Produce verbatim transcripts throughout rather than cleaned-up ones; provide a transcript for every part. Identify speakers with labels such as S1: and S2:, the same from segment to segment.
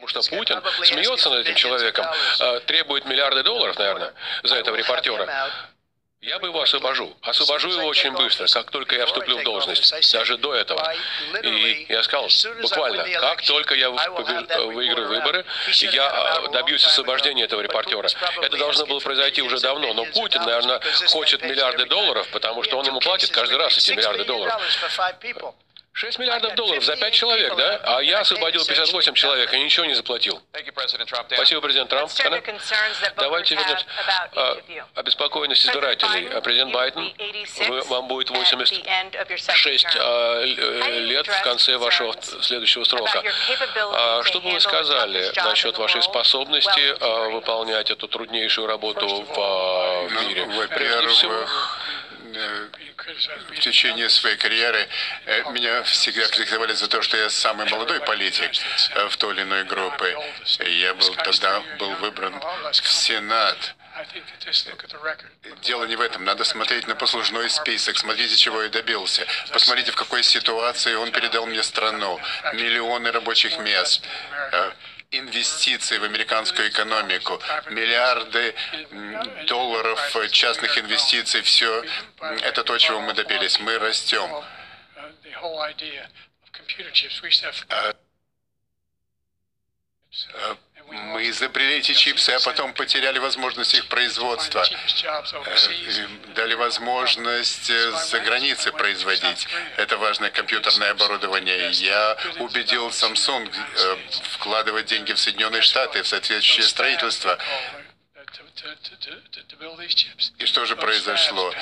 S1: Потому что Путин смеется над этим человеком, требует миллиарды долларов, наверное, за этого репортера. Я бы его освобожу. Освобожу его очень быстро, как только я вступлю в должность, даже до этого. И я сказал, буквально, как только я выиграю выборы, я добьюсь освобождения этого репортера. Это должно было произойти уже давно, но Путин, наверное, хочет миллиарды долларов, потому что он ему платит каждый раз эти миллиарды долларов. шесть миллиардов долларов за пять человек, да? А я освободил пятьдесят восемь человек и ничего не заплатил. Спасибо, президент Трамп. Давайте вернемся. Обеспокоенность избирателей. Президент Байден, вы, вам будет восемьдесят шесть а, лет в конце вашего следующего срока. А, что бы вы сказали насчет вашей способности а, выполнять эту труднейшую работу в, а, в мире?
S2: Ну, во-первых, в течение своей карьеры меня всегда критиковали за то, что я самый молодой политик в той или иной группе. Я был тогда был выбран в Сенат. Дело не в этом. Надо смотреть на послужной список. Смотрите, чего я добился. Посмотрите, в какой ситуации он передал мне страну. Миллионы рабочих мест. Инвестиции в американскую экономику, миллиарды долларов частных инвестиций, все это то, чего мы добились. Мы растем. Мы изобрели эти чипсы, а потом потеряли возможность их производства. Дали возможность за границей производить это важное компьютерное оборудование. Я убедил Samsung вкладывать деньги в Соединенные Штаты, в соответствующее строительство. И что же произошло?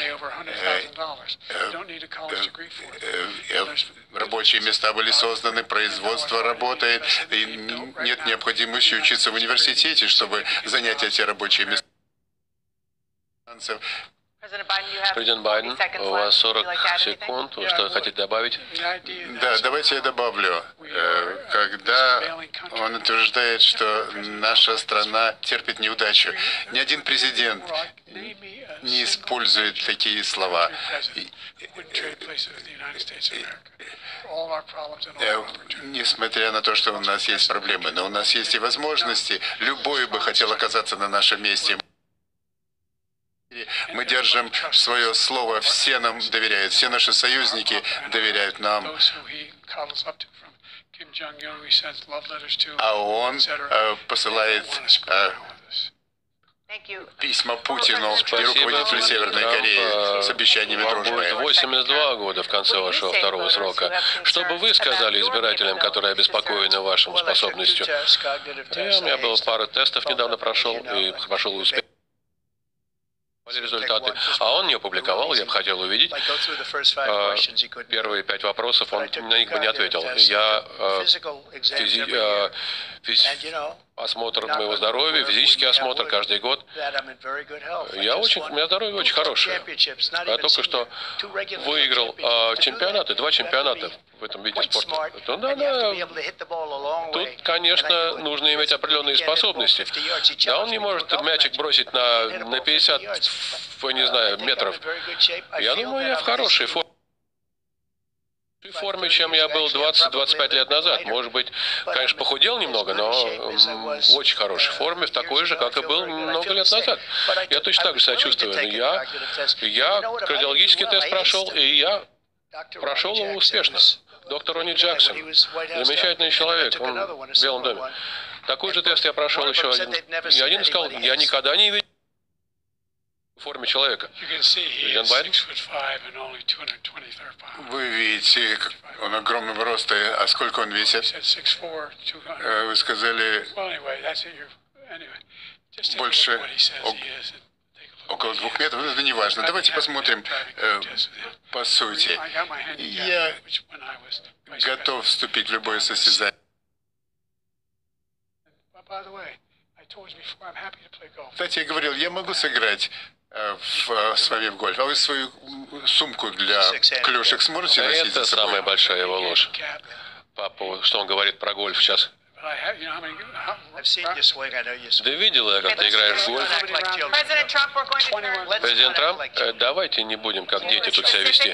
S2: Рабочие места были созданы, производство работает, и нет необходимости учиться в университете, чтобы занять эти рабочие места.
S1: Президент Байден, у вас сорок секунд. Вы что хотите добавить?
S2: Да, давайте я добавлю. Когда он утверждает, что наша страна терпит неудачу, ни один президент не использует такие слова. Несмотря на то, что у нас есть проблемы, но у нас есть и возможности. Любой бы хотел оказаться на нашем месте. Мы держим свое слово, все нам доверяют, все наши союзники доверяют нам. А он э, посылает э, письма Путину и руководителю Северной Кореи с обещаниями дружбы.
S1: Вам будет восемьдесят два года в конце вашего второго срока. Что бы вы сказали избирателям, которые обеспокоены вашей способностью? Я, у меня было пара тестов, недавно прошел, и прошел успех. Результаты. А он не опубликовал, я бы хотел увидеть. Первые пять вопросов, он на них бы не ответил. Я физи, физи, осмотр моего здоровья, физический осмотр каждый год. Я очень, у меня здоровье очень хорошее. Я только что выиграл чемпионаты, два чемпионата в этом виде спорта. Ну, да, да. Тут, конечно, нужно иметь определенные способности. Да, он не может мячик бросить на, на пятьдесят, не знаю, метров. Я думаю, я в хорошей форме. В форме, чем я был двадцать-двадцать пять лет назад. Может быть, конечно, похудел немного, но в очень хорошей форме, в такой же, как и был много лет назад. Я точно так же себя чувствую. Я, я кардиологический тест прошел, и я прошел его успешно. Доктор Ронни Джексон, замечательный человек, он в Белом доме. Такой же тест я прошел еще один. Я один сказал, я никогда не видел в форме человека. Президент Байден?
S2: Вы видите, он огромного роста, а сколько он весит? Вы сказали, больше, около двух метров, это не важно. Давайте посмотрим э, по сути. Я готов вступить в любое состязание. Кстати, я говорил, я могу сыграть в, с вами в гольф. А вы свою сумку для клюшек сможете носить?
S1: Это самая большая его ложь. Папа, что он говорит про гольф сейчас? Да видела я, как ты играешь в гольф. Президент Трамп, давайте не будем как дети тут себя вести.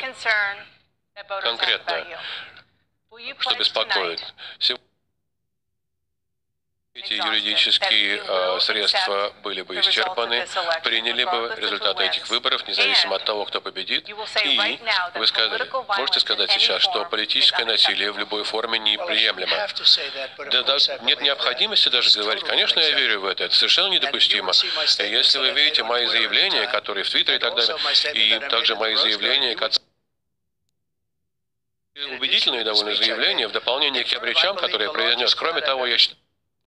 S1: Конкретно, что беспокоит. эти юридические э, средства были бы исчерпаны, приняли бы результаты этих выборов, независимо от того, кто победит. И вы сказали, можете сказать сейчас, что политическое насилие в любой форме неприемлемо. Да, да, нет необходимости даже говорить. Конечно, я верю в это. Это совершенно недопустимо. И если вы видите мои заявления, которые в Твиттере и так далее, и также мои заявления, которые... убедительные довольно заявления в дополнение к тем речам, которые я произнес. Кроме того, я считаю,